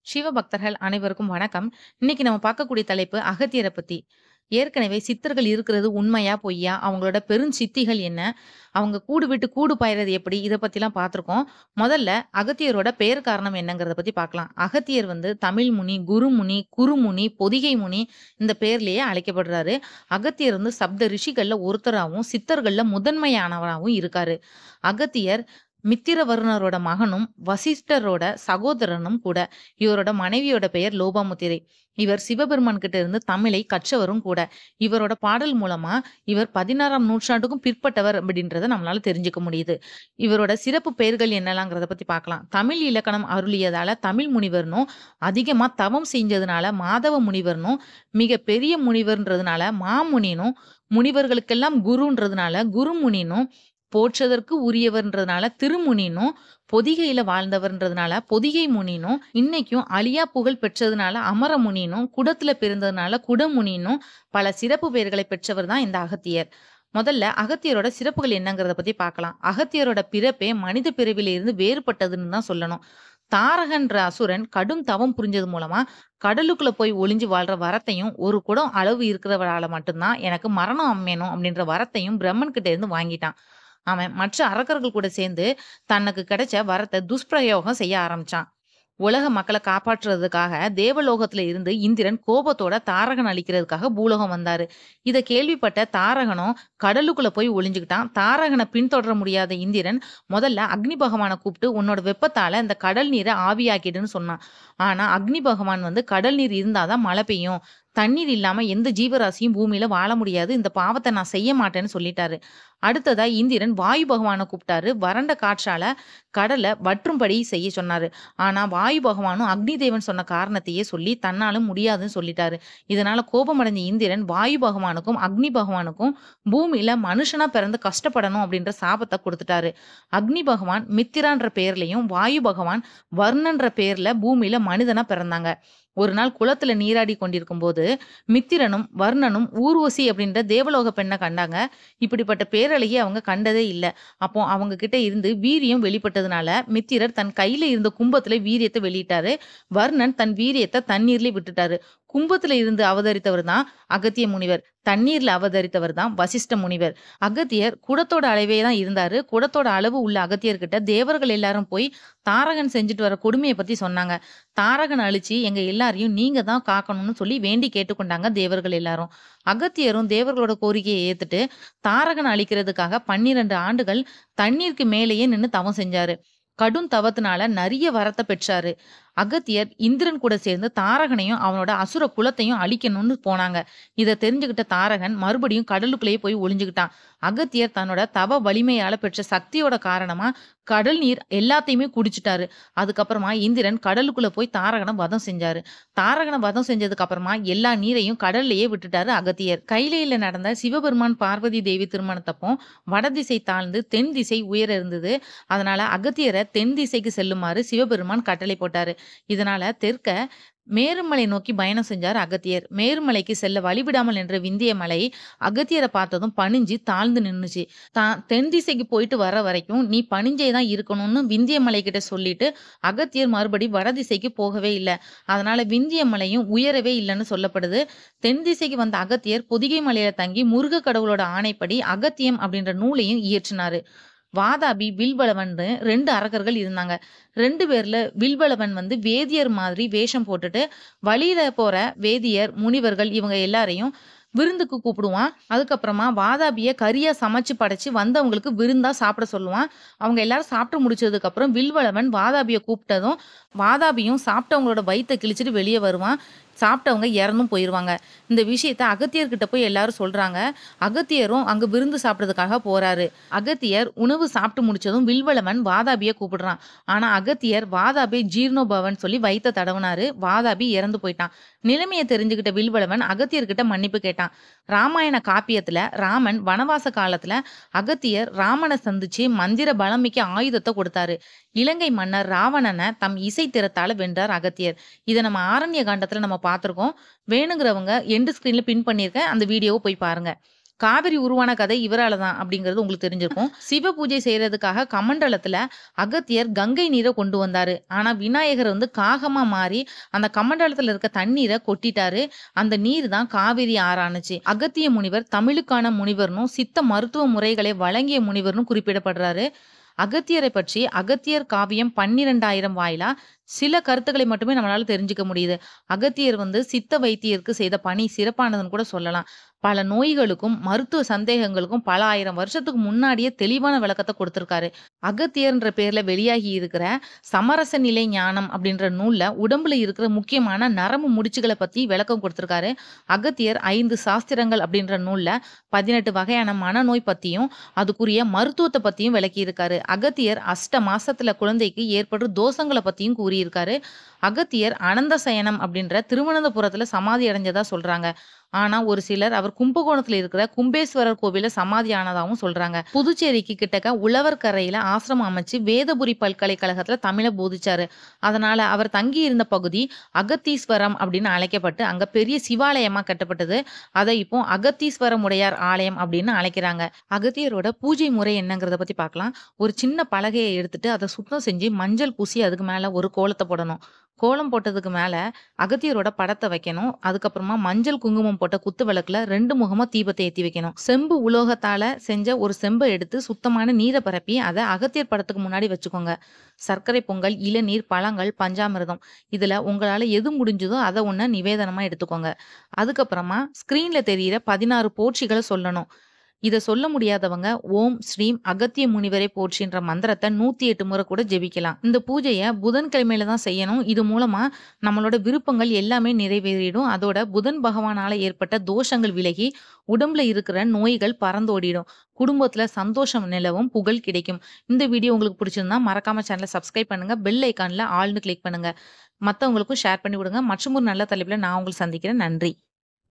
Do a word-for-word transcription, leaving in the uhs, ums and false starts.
சிவபக்தர்கள் அனைவருக்கும் வணக்கம். இன்னைக்கு நம்ம பார்க்கக்கூடிய தலைப்பு அகத்தியர பத்தி. ஏற்கனவே சித்தர்கள் இருக்கிறது உண்மையா? பொய்யா? அவங்களோட பெருஞ்சித்திகள் என்ன? அவங்க கூடு விட்டு கூடு பாய்றது எப்படி? இத பத்திலாம் பார்த்துருக்கோம். முதல்ல அகத்தியரோட பெயர் காரணம் என்னங்கிறத பத்தி பார்க்கலாம். அகத்தியர் வந்து தமிழ் முனி, குருமுனி, குறுமுனி, பொதிகை முனி இந்த பேர்லயே அழைக்கப்படுறாரு. அகத்தியர் வந்து சப்த ரிஷிகள்ல ஒருத்தராவும், சித்தர்கள்ல முதன்மையானவராவும் இருக்காரு. அகத்தியர் மித்திரவர்மரோட மகனும், வசிஷ்டரோட சகோதரனும் கூட. இவரோட மனைவியோட பெயர் லோபாமுத்திரை. இவர் சிவபெருமான் கிட்ட இருந்து தமிழை கற்றவரும் கூட. இவரோட பாடல் மூலமா இவர் பதினாறாம் நூற்றாண்டுக்கும் பிற்பட்டவர் அப்படின்றத நம்மளால தெரிஞ்சுக்க முடியுது. இவரோட சிறப்பு பெயர்கள் என்னலாங்கிறத பத்தி பார்க்கலாம். தமிழ் இலக்கணம் அருளியதால தமிழ் முனிவர்னும், அதிகமா தவம் செஞ்சதுனால மாதவ முனிவர்னும், மிக பெரிய முனிவர்ன்றதுனால மாமுனினும், முனிவர்களுக்கெல்லாம் குருன்றதுனால குருமுனினும், போற்றுதற்கு உரியவர்ன்றதுனால திருமுனினும், பொதிகையில வாழ்ந்தவர்ன்றதுனால பொதிகை முனினும், இன்னைக்கும் அழியா புகழ் பெற்றதுனால அமரமுனினும், குடத்துல பிறந்ததுனால குடமுனினும் பல சிறப்பு பெயர்களை பெற்றவர் தான் இந்த அகத்தியர். முதல்ல அகத்தியரோட சிறப்புகள் என்னங்கிறத பத்தி பார்க்கலாம். அகத்தியரோட பிறப்பே மனித பிறவில இருந்து வேறுபட்டதுன்னு தான் சொல்லணும். தாரகன்ற அசுரன் கடும் தவம் புரிஞ்சது மூலமா கடலுக்குள்ள போய் ஒளிஞ்சு வாழ்ற வரத்தையும், ஒரு குடம் அளவு இருக்கிறவரால மட்டும்தான் எனக்கு மரணம் அம்மேனும் அப்படின்ற வரத்தையும் பிரம்மன் கிட்ட இருந்து வாங்கிட்டான். அவன் மற்ற அரக்கர்கள் கூட சேர்ந்து தனக்கு கிடைச்ச வரத்தை துஷ்பிரயோகம் செய்ய ஆரம்பிச்சான். உலக மக்களை காப்பாற்றுறதுக்காக தேவலோகத்துல இருந்து இந்திரன் கோபத்தோட தாரகன் அழிக்கிறதுக்காக பூலோகம் வந்தாரு. இத கேள்விப்பட்ட தாரகனும் கடலுக்குள்ள போய் ஒளிஞ்சுக்கிட்டான். தாரகனை பின்தொடர முடியாத இந்திரன் முதல்ல அக்னி பகவானை கூப்பிட்டு உன்னோட வெப்பத்தால இந்த கடல் நீரை ஆவியாக்கிடுன்னு சொன்னான். ஆனா அக்னி பகவான் வந்து கடல் நீர் இருந்தாதான் மழை பெய்யும், தண்ணீர் இல்லாம எந்த ஜீவராசியும் பூமியில வாழ முடியாது, இந்த பாவத்தை நான் செய்ய மாட்டேன்னு சொல்லிட்டாரு. அடுத்ததா இந்திரன் வாயு பகவானை கூப்பிட்டாரு. வறண்ட காற்றால கடலை வற்றும்படி செய்ய சொன்னாரு. ஆனா வாயு பகவானும் அக்னி தேவன் சொன்ன காரணத்தையே சொல்லி தன்னாலும் முடியாதுன்னு சொல்லிட்டாரு. இதனால கோபமடைஞ்ச இந்திரன் வாயு பகவானுக்கும் அக்னி பகவானுக்கும் பூமியில மனுஷனா பிறந்து கஷ்டப்படணும் அப்படின்ற சாபத்தை கொடுத்துட்டாரு. அக்னி பகவான் மித்திரான்ற பெயர்லயும், வாயு பகவான் வர்ணன்ற பெயர்ல பூமியில மனிதனா பிறந்தாங்க. ஒரு நாள் குளத்துல நீராடி கொண்டிருக்கும் போது மித்திரனும் வர்ணனும் ஊர்வசி அப்படின்ற தேவலோக பெண்ணை கண்டாங்க. இப்படிப்பட்ட பேரழகி அவங்க கண்டதே இல்லை. அப்போ அவங்க கிட்ட இருந்து வீரியம் வெளிப்பட்டதுனால மித்திரர் தன் கையில இருந்த கும்பத்துல வீரியத்தை வெளியிட்டாரு. வர்ணன் தன் வீரியத்தை தண்ணீர்ல விட்டுட்டாரு. கும்பத்துல இருந்து அவதரித்தவர் தான் அகத்திய முனிவர். தண்ணீர்ல அவதரித்தவர் தான் வசிஷ்ட முனிவர். அகத்தியர் குடத்தோட அளவே தான் இருந்தாரு. குடத்தோட அளவு உள்ள அகத்தியர்கிட்ட தேவர்கள் எல்லாரும் போய் தாரகன் செஞ்சுட்டு வர கொடுமையை பத்தி சொன்னாங்க. தாரகன் அழிச்சு எங்க எல்லாரையும் நீங்க தான் காக்கணும்னு சொல்லி வேண்டி கேட்டுக்கொண்டாங்க தேவர்கள் எல்லாரும். அகத்தியரும் தேவர்களோட கோரிக்கையை ஏத்துட்டு தாரகன் அழிக்கிறதுக்காக பன்னிரண்டு ஆண்டுகள் தண்ணீருக்கு மேலேயே நின்னு தவம் செஞ்சாரு. கடும் தவத்தினால நிறைய வரத்தை பெற்றாரு. அகத்தியர் இந்திரன் கூட சேர்ந்து தாரகனையும் அவனோட அசுர குலத்தையும் அழிக்கணும்னு போனாங்க. இதை தெரிஞ்சுக்கிட்ட தாரகன் மறுபடியும் கடலுக்குள்ளேயே போய் ஒளிஞ்சுக்கிட்டான். அகத்தியர் தன்னோட தவ வலிமையால பெற்ற சக்தியோட காரணமா கடல் நீர் எல்லாத்தையுமே குடிச்சிட்டாரு. அதுக்கப்புறமா இந்திரன் கடலுக்குள்ள போய் தாரகனை வதம் செஞ்சாரு. தாரகனை வதம் செஞ்சதுக்கு அப்புறமா எல்லா நீரையும் கடல்லையே விட்டுட்டாரு அகத்தியர். கைலையில நடந்த சிவபெருமான் பார்வதி தேவி திருமணத்தப்போ வடதிசை தாழ்ந்து தென் திசை உயர இருந்தது. அதனால அகத்தியரை தென் திசைக்கு செல்லுமாறு சிவபெருமான் கட்டளை போட்டாரு. இதனால தெற்க மேருமலை நோக்கி பயணம் செஞ்சார் அகத்தியர். மேருமலைக்கு செல்ல வழிவிடாமல் நின்ற விந்திய மலை அகத்தியரை பார்த்ததும் பணிஞ்சு தாழ்ந்து நின்னுச்சு. தான் தென் திசைக்கு போயிட்டு வர வரைக்கும் நீ பணிஞ்சே தான் இருக்கணும்னு விந்திய மலை கிட்ட சொல்லிட்டு அகத்தியர் மறுபடி வடதிசைக்கு போகவே இல்லை. அதனால விந்திய மலையும் உயரவே இல்லைன்னு சொல்லப்படுது. தென் திசைக்கு வந்த அகத்தியர் பொதிகை மலையில தங்கி முருக கடவுளோட ஆணைப்படி அகத்தியம் அப்படின்ற நூலையும் இயற்றினாரு. வாதாபி, வில்வலவன் ரெண்டு அரக்கர்கள் இருந்தாங்க. ரெண்டு பேர்ல வில்வலவன் வந்து வேதியர் மாதிரி வேஷம் போட்டுட்டு வழியில போற வேதியர், முனிவர்கள் இவங்க எல்லாரையும் விருந்துக்கு கூப்பிடுவான். அதுக்கப்புறமா வாதாபிய கறியா சமைச்சு படைச்சு வந்தவங்களுக்கு விருந்தா சாப்பிட சொல்லுவான். அவங்க எல்லாரும் சாப்பிட்டு முடிச்சதுக்கு அப்புறம் வில்வலவன் வாதாபிய கூப்பிட்டதும் வாதாபியும் சாப்பிட்டவங்களோட வயித்தை கிழிச்சிட்டு வெளியே வருவான். சாப்பிட்டவங்க இறந்தும் போயிருவாங்க. இந்த விஷயத்த அகத்தியர்கிட்ட போய் எல்லாரும் சொல்றாங்க. அகத்தியரும் அங்க விருந்து சாப்பிட்றதுக்காக போறாரு. அகத்தியர் உணவு சாப்பிட்டு முடிச்சதும் வில்வலவன் வாதாபிய கூப்பிடுறான். ஆனா அகத்தியர் வாதாபி ஜீர்ணோபவன் சொல்லி வயித்தை தடவினாரு. வாதாபி இறந்து போயிட்டான். நிலைமையை தெரிஞ்சுக்கிட்ட வில்வலவன் அகத்தியர்கிட்ட மன்னிப்பு கேட்டான். ராமாயண காப்பியத்துல ராமன் வனவாச காலத்துல அகத்தியர் ராமனை சந்திச்சு மந்திர பலமிக்க ஆயுதத்தை கொடுத்தாரு. இலங்கை மன்னர் ராவணனை தம் இசை திறத்தால வென்றார் அகத்தியர். இதை நம்ம ஆரண்ய காண்டத்துல நம்ம பார்த்திருக்கோம். வேணுங்கிறவங்க எண்டு ஸ்கிரீன்ல பின் பண்ணியிருக்கேன், அந்த வீடியோவை போய் பாருங்க. காவிரி உருவான கதை இவரால தான் அப்படிங்கிறது உங்களுக்கு தெரிஞ்சிருக்கும். சிவ பூஜை செய்றதுக்காக கமண்டலத்துல அகத்தியர் கங்கை நீரை கொண்டு வந்தாரு. ஆனா விநாயகர் வந்து காகமா மாறி அந்த கமண்டலத்துல இருக்க தண்ணீரை கொட்டிட்டாரு. அந்த நீர் தான் காவிரி ஆறானுச்சு. அகத்திய முனிவர் தமிழுக்கான முனிவர்னும் சித்த மருத்துவ முறைகளை வழங்கிய முனிவர்னு குறிப்பிடப்படுறாரு. அகத்தியரை பற்றி அகத்தியர் காவியம் பன்னிரண்டாயிரம் வாயிலா சில கருத்துக்களை மட்டுமே நம்மளால தெரிஞ்சுக்க முடியுது. அகத்தியர் வந்து சித்த வைத்தியருக்கு செய்த பணி சிறப்பானதுன்னு கூட சொல்லலாம். பல நோய்களுக்கும் மருத்துவ சந்தேகங்களுக்கும் பல ஆயிரம் வருஷத்துக்கு முன்னாடியே தெளிவான விளக்கத்த கொடுத்திருக்காரு. அகத்தியர்ன்ற பேர்ல வெளியாகி இருக்கிற சமரச நிலை ஞானம் அப்படின்ற நூல்ல உடம்புல இருக்கிற முக்கியமான நரம்பு முடிச்சுகளை பத்தி விளக்கம் கொடுத்திருக்காரு. அகத்தியர் ஐந்து சாஸ்திரங்கள் அப்படின்ற நூல்ல பதினெட்டு வகையான மனநோய் பத்தியும் அதுக்குரிய மருத்துவத்தை பத்தியும் விளக்கி இருக்காரு. அகத்தியர் அஷ்ட மாசத்துல குழந்தைக்கு ஏற்படுற தோஷங்களை பத்தியும் கூறியிருக்காரு. அகத்தியர் அனந்த சயனம் அப்படின்ற திருவனந்தபுரத்துல சமாதி அடைஞ்சதா சொல்றாங்க. ஆனா ஒரு சிலர் அவர் கும்பகோணத்துல இருக்கிற கும்பேஸ்வரர் கோவில சமாதி ஆனதாவும் சொல்றாங்க. புதுச்சேரிக்கு கிட்டக்க உழவர்கரையில ஆசிரமம் அமைச்சு வேதபுரி பல்கலைக்கழகத்துல தமிழை போதிச்சாரு. அதனால அவர் தங்கி இருந்த பகுதி அகத்தீஸ்வரம் அப்படின்னு அழைக்கப்பட்டு அங்க பெரிய சிவாலயமா கட்டப்பட்டது. அதை இப்போ அகத்தீஸ்வரம் உடையார் ஆலயம் அப்படின்னு அழைக்கிறாங்க. அகத்தியரோட பூஜை முறை என்னங்கிறத பத்தி பார்க்கலாம். ஒரு சின்ன பலகையை எடுத்துட்டு அதை சுத்தம் செஞ்சு மஞ்சள் பூசி அதுக்கு மேல ஒரு கோலத்தை போடணும். கோலம் போட்டதுக்கு மேல அகத்தியரோட படத்தை வைக்கணும். அதுக்கப்புறமா மஞ்சள் குங்குமம் போட்ட குத்து விளக்குல ரெண்டு முகமா தீபத்தை ஏத்தி வைக்கணும். செம்பு உலோகத்தால செஞ்ச ஒரு செம்பை எடுத்து சுத்தமான நீரை பரப்பி அதை அகத்தியர் படத்துக்கு முன்னாடி வச்சுக்கோங்க. சர்க்கரை பொங்கல், இளநீர், பழங்கள், பஞ்சாமிர்தம் இதுல உங்களால எது முடிஞ்சதோ அதை ஒண்ண நிவேதனமா எடுத்துக்கோங்க. அதுக்கப்புறமா ஸ்கிரீன்ல தெரியிற பதினாறு போற்றிகளை சொல்லணும். இத சொல்ல முடியாதவங்க ஓம் ஸ்ரீம் அகத்திய முனிவரை போற்றின்ற மந்திரத்தை நூத்தி எட்டு முறை கூட ஜெபிக்கலாம். இந்த பூஜையை புதன்கிழமையில தான் செய்யணும். இது மூலமா நம்மளோட விருப்பங்கள் எல்லாமே நிறைவேறிடும். அதோட புதன் பகவானால ஏற்பட்ட தோஷங்கள் விலகி உடம்புல இருக்கிற நோய்கள் பறந்தோடிடும். குடும்பத்துல சந்தோஷம் நிலவும், புகழ் கிடைக்கும். இந்த வீடியோ உங்களுக்கு பிடிச்சிருந்தா மறக்காம சேனலை சப்ஸ்கிரைப் பண்ணுங்க. பெல் ஐக்கான்ல ஆல்னு கிளிக் பண்ணுங்க. மத்தவங்களுக்கும் ஷேர் பண்ணி விடுங்க. மற்றும் ஒரு நல்ல தலைப்புல நான் உங்களை சந்திக்கிறேன். நன்றி.